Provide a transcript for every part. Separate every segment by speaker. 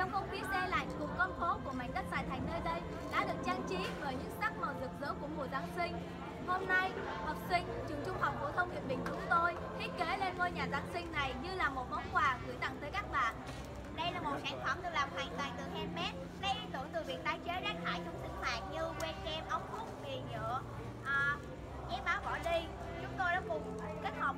Speaker 1: trong không khí xe lạnh cùng con phố của mảnh đất Sài Thành nơi đây đã được trang trí bởi những sắc màu rực rỡ của mùa Giáng sinh. Hôm nay, học sinh trường Trung học phổ thông Hiệp Bình chúng tôi thiết kế lên ngôi nhà Giáng sinh này như là một món quà gửi tặng tới các bạn.
Speaker 2: Đây là một sản phẩm được làm hoàn toàn từ handmade, lấy ý tưởng từ việc tái chế rác thải trong sinh hoạt như que kem, ống hút, bì nhựa, giấy báo bỏ đi. Chúng tôi đã kết hợp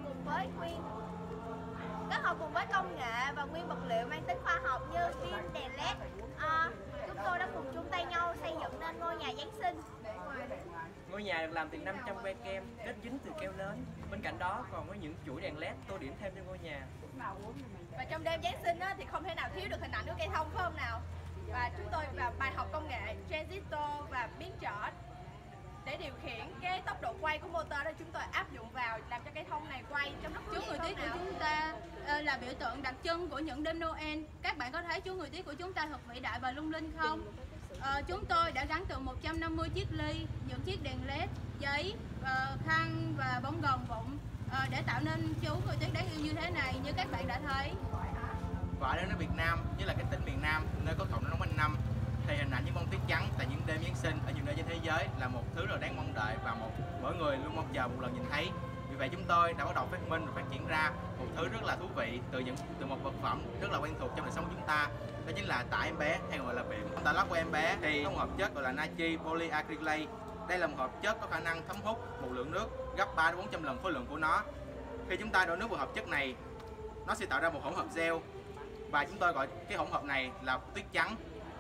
Speaker 2: cùng với công nghệ và nguyên vật liệu mang tính khoa học như pin, đèn led. Chúng tôi đã cùng chung tay nhau xây dựng nên ngôi nhà Giáng sinh.
Speaker 3: Ngôi nhà được làm từ 500 que kem kết dính từ keo nến. Bên cạnh đó còn có những chuỗi đèn led tô điểm thêm cho ngôi nhà.
Speaker 4: Và trong đêm Giáng sinh thì không thể nào thiếu được hình ảnh của cây thông, phải không nào? Và chúng tôi vào bài học công nghệ transistor và biến trở để điều khiển cái tốc độ quay của motor đó, chúng tôi áp dụng vào làm cho cây thông này quay trong lúc
Speaker 5: Chúa Người Tuyết của chúng ta là biểu tượng đặc trưng của những đêm Noel. Các bạn có thấy Chúa Người Tuyết của chúng ta thật vĩ đại và lung linh không? Chúng tôi đã gắn từ 150 chiếc ly, những chiếc đèn led, giấy, khăn và bông gòn vụn để tạo nên Chúa Người Tuyết đáng yêu như thế này, như các bạn đã thấy.
Speaker 6: Và ở nước Việt Nam, như là cái tỉnh miền Nam nơi có cộng nóng quanh năm, thì hình ảnh những bông tuyết trắng tại những đêm Giáng sinh ở nhiều nơi trên thế giới là một thứ rất đáng mong đợi và mỗi người luôn mong chờ một lần nhìn thấy. Vì vậy chúng tôi đã bắt đầu phát minh và phát triển ra một thứ rất là thú vị từ một vật phẩm rất là quen thuộc trong đời sống của chúng ta, đó chính là tả em bé hay gọi là bỉm. Tả lót của em bé thì có một hợp chất gọi là natri polyacrylate. Đây là một hợp chất có khả năng thấm hút một lượng nước gấp 3 đến 400 lần khối lượng của nó. Khi chúng ta đổ nước vào hợp chất này, nó sẽ tạo ra một hỗn hợp gel và chúng tôi gọi cái hỗn hợp này là tuyết trắng.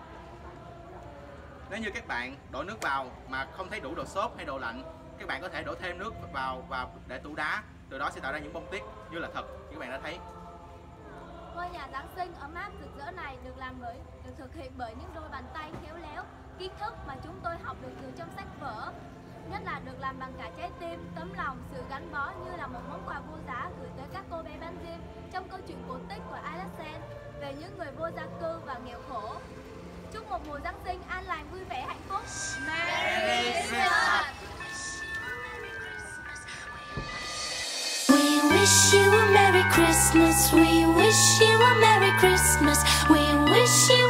Speaker 6: Nếu như các bạn đổ nước vào mà không thấy đủ độ xốp hay độ lạnh, các bạn có thể đổ thêm nước vào và để tủ đá, từ đó sẽ tạo ra những bông tuyết như là thật như các bạn đã thấy.
Speaker 1: Ngôi nhà Giáng sinh ấm áp rực rỡ này được thực hiện bởi những đôi bàn tay khéo léo. Kiến thức mà chúng tôi học được từ trong sách vở, nhất là được làm bằng cả trái tim, tấm lòng, sự gắn bó như là một món quà vô giá gửi tới các cô bé bán diêm trong câu chuyện cổ tích của Aladdin về những người vô gia cư và nghèo khổ. Chúc một mùa Giáng sinh an lành, vui vẻ, hạnh phúc.
Speaker 2: Merry Christmas!
Speaker 7: We wish you a Merry Christmas. We wish you a Merry Christmas. We wish you